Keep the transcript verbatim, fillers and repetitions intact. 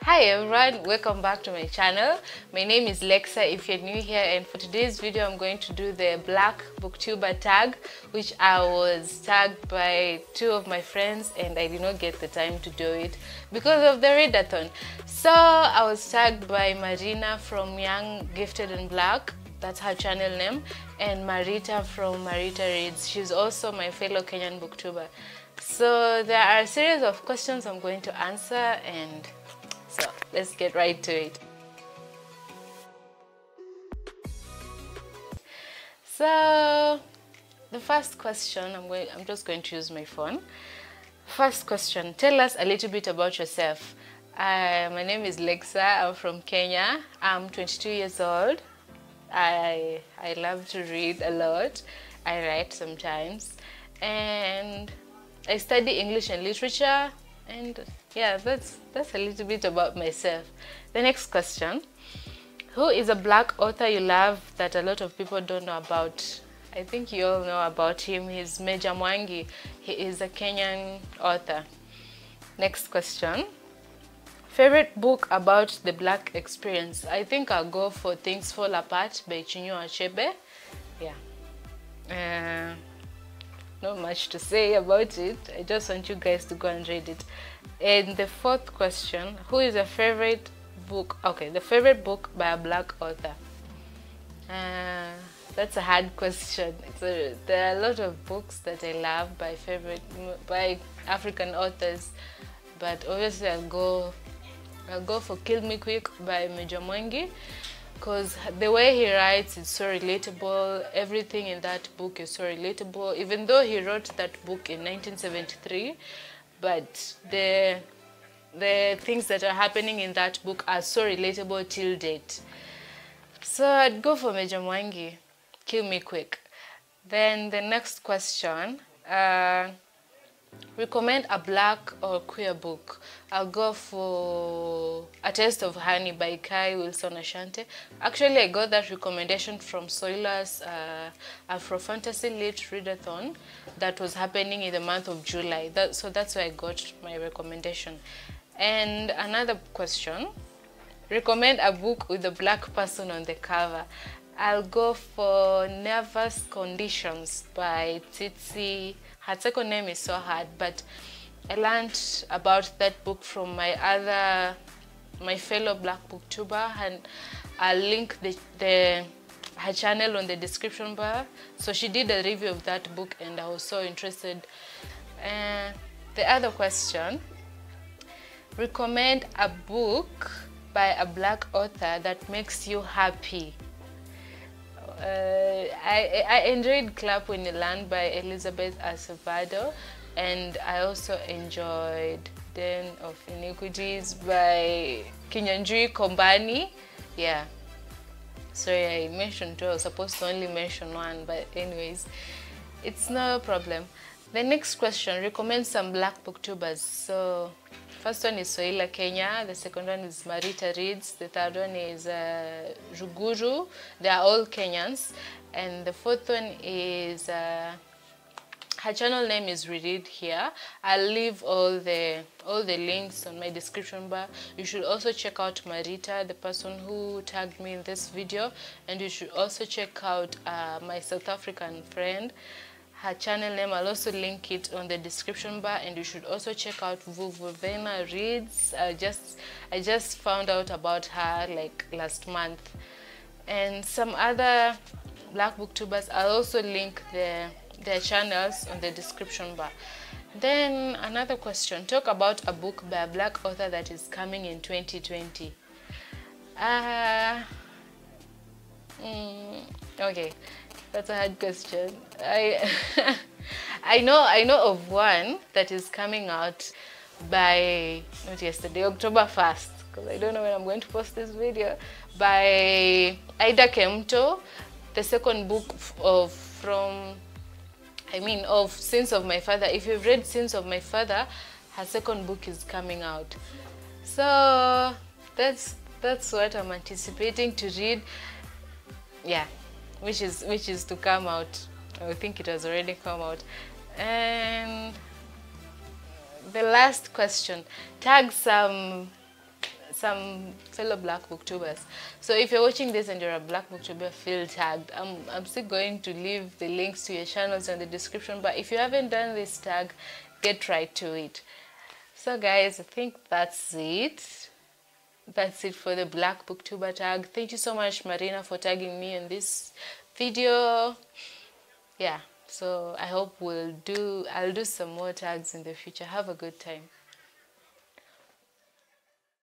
Hi everyone, welcome back to my channel. My name is Lexa if you're new here, and for today's video I'm going to do the Black Booktuber tag, which I was tagged by two of my friends and I did not get the time to do it because of the readathon. So I was tagged by Marina from Young, Gifted and Black, that's her channel name, and Marita from Marita Reads. She's also my fellow Kenyan booktuber. So there are a series of questions I'm going to answer, and so let's get right to it. So the first question, I'm going I'm just going to use my phone. First question, tell us a little bit about yourself. Uh, my name is Lexa, I'm from Kenya. I'm twenty-two years old. I I love to read a lot. I write sometimes, and I study English and literature. And yeah, that's that's a little bit about myself. The next question, who is a Black author you love that a lot of people don't know about? I think you all know about him. He's Meja Mwangi. He is a Kenyan author. Next question, favorite book about the Black experience? I think I'll go for Things Fall Apart by Chinua Achebe. Yeah. Uh, Not much to say about it. I just want you guys to go and read it. And the fourth question, who is a favorite book? Okay, the favorite book by a Black author. Uh, that's a hard question. It's a, there are a lot of books that I love by favorite by African authors, but obviously I'll go I'll go for Kill Me Quick by Meja Mwangi, because the way he writes is so relatable. Everything in that book is so relatable, even though he wrote that book in nineteen seventy-three, but the the things that are happening in that book are so relatable till date. So I'd go for Meja Mwangi, Kill Me Quick. Then the next question, uh, recommend a Black or queer book. I'll go for A Taste of Honey by Kai Wilson Ashante. Actually, I got that recommendation from Soila's uh, Afro Fantasy Lit Readathon that was happening in the month of July. That, so that's where I got my recommendation. And another question, recommend a book with a Black person on the cover. I'll go for Nervous Conditions by Tsitsi. Her second name is so hard, but I learned about that book from my other, my fellow Black booktuber, and I'll link the, the her channel on the description bar. So she did a review of that book, and I was so interested. Uh, the other question, recommend a book by a Black author that makes you happy. Uh, I, I enjoyed Clap When You Land by Elizabeth Acevedo, and I also enjoyed Den of Iniquities by Kinyanjui Kombani. Yeah, sorry I mentioned two, I was supposed to only mention one, but anyways, it's no problem. The next question, recommend some Black booktubers. So first one is Soila Kenya, the second one is Marita Reads, the third one is uh, Ruguru. They are all Kenyans. And the fourth one is, uh, her channel name is Reread Here. I'll leave all the all the links on my description bar. You should also check out Marita, the person who tagged me in this video, and you should also check out uh, my South African friend. Her channel name, I'll also link it on the description bar, and you should also check out Vuvuvena Reads. I just I just found out about her like last month. And some other Black booktubers, I'll also link their their channels on the description bar. Then another question, talk about a book by a Black author that is coming in twenty twenty. Uh, mm, okay. That's a hard question. I I know I know of one that is coming out by, not yesterday, October first, because I don't know when I'm going to post this video, by Ida Kemto, the second book of from I mean of Sins of My Father. If you've read Sins of My Father, her second book is coming out. So that's that's what I'm anticipating to read. Yeah. Which is which is to come out. I think it has already come out. And the last question, tag some some fellow Black Booktubers. So if you're watching this and you're a Black Booktuber, feel tagged. I'm, I'm still going to leave the links to your channels in the description, but if you haven't done this tag, get right to it. So guys, I think that's it. That's it for the Black Booktuber tag. Thank you so much, Marina, for tagging me in this video. Yeah, so I hope we'll do, I'll do some more tags in the future. Have a good time.